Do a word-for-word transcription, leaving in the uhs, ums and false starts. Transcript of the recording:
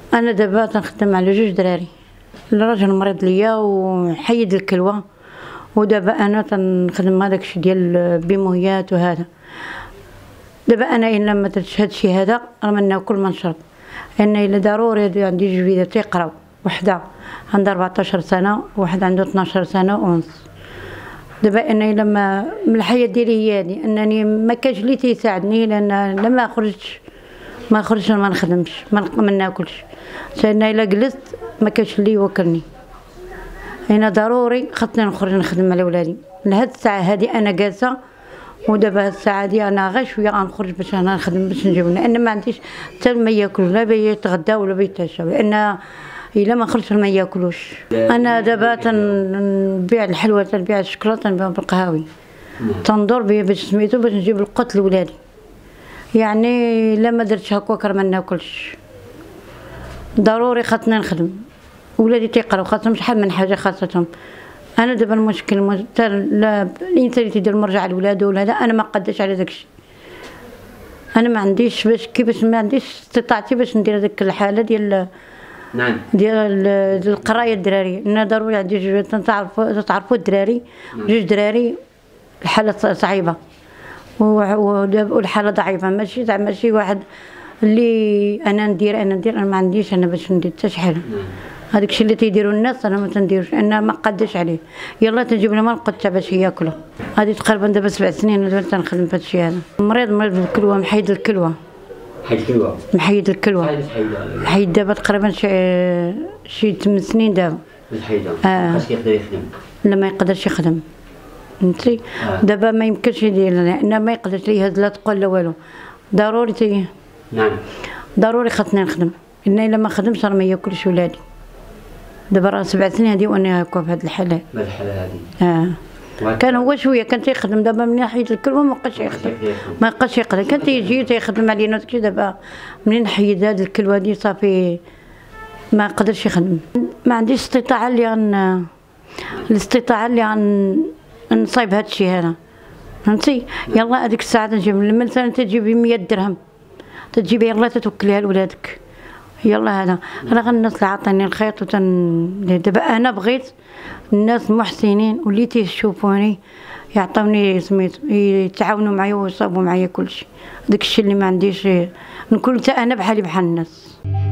انا دابا تنخدم على جوج دراري، الراجل مريض ليا وحيد الكلوه، ودابا انا تنخدم هذاك الشيء ديال بيمويات وهذا. دابا انا الا ما درتش هذا الشيء هذا راه ما ناكل ما نشرب، لان الا ضروري عندي جوج وليدات تيقراو، وحده عندها أربعطاش سنه وواحد عنده اثناش سنه ونص. دابا انا الا ما من الحياه ديالي هي هذه، انني ما كاينش اللي تيساعدني، لان لما خرجتش ما خرجتش ما نخدمش ما ناكلش، لان الا جلست ما كاينش اللي يوكلني. انا ضروري خاصني نخرج نخدم على ولادي. لهاد الساعه هذه انا جالسه، ودابا هاد الساعه هذه انا غير شويه غنخرج باش انا نخدم باش نجيب، لان ما عنديش حتى ما ياكل، لا بيتغدى ولا بيتعشى، لان الا ما خرجش ما ياكلوش. انا دابا تنبيع الحلوى، تنبيع الشكلاط، تنبيع بالقهاوي، تندور بيه باش سميتو باش نجيب القوت لولادي. يعني الا ما درتش هكاك راه ما ناكلش، ضروري خاصني نخدم. ولادي تيقراو خاصهم شحال من حاجه خاصتهم. انا دابا المشكل حتى الانسان اللي تيدير مرجع لولادو ولا هذا، انا ما قداش على داكشي. انا ما عنديش باش كيفاش ما عنديش استطاعتي باش ندير هذيك الحاله ديال نعم ديال القرايه الدراري. انا ضروري عندي جوج، تعرفوا تعرفوا الدراري جوج دراري، الحاله صعيبه والحاله ضعيفه، ماشي زعما ماشي واحد اللي انا ندير انا ندير انا ما عنديش انا باش ندير حتى شي حاجه. هذاك الشيء اللي تيديروا الناس انا ما تنديروش، انا ما قداش عليه. يلا تنجيب لهم القطه باش ياكلوا. هذه تقريبا دابا سبع سنين ودابا تنخدم في هذا الشيء هذا. مريض مريض بالكلوه، محيد الكلوه. محيد الكلوه؟ محيد الكلوه. محيد دابا تقريبا شي شي ثمان سنين دابا. محيده. آه. باش يقدر يخدم؟ لا ما يقدرش يخدم. فهمتي؟ آه. دابا ما يمكنش يدير، لان ما يقدرش يهز لا تقول لا والو. ضروري تي نعم ضروري خاصني نخدم، لان الا ما خدمتش راه ما ياكلش ولادي. دابا راه سبع سنين هذه وانا هكا في هذه الحاله. في هذه الحاله هذه. اه. كان هو شويه كان تيخدم، دابا منين حيد الكلوه ما بقاش يخدم، ما بقاش يقدر. كان تيجي تيخدم علينا داكشي، دابا منين حيد هذه الكلوه هذه صافي ما قدرش يخدم. ما عنديش استطاعه اللي غن الاستطاعه اللي غن نصايب هذا الشيء هذا. فهمتي؟ يلا هذيك الساعه تنجيب مثلا تجيبي مية درهم، تجيبي يلا تتوكليها لولادك. يلا هذا راه الناس اللي عاطيني الخيط وتن دابا انا بغيت الناس محسنين واللي تيشوفوني يعطوني سميتو يتعاونوا معايا ويصاوبوا معايا كلشي. داك الشيء اللي ما عنديش، نكون حتى انا بحالي بحال الناس.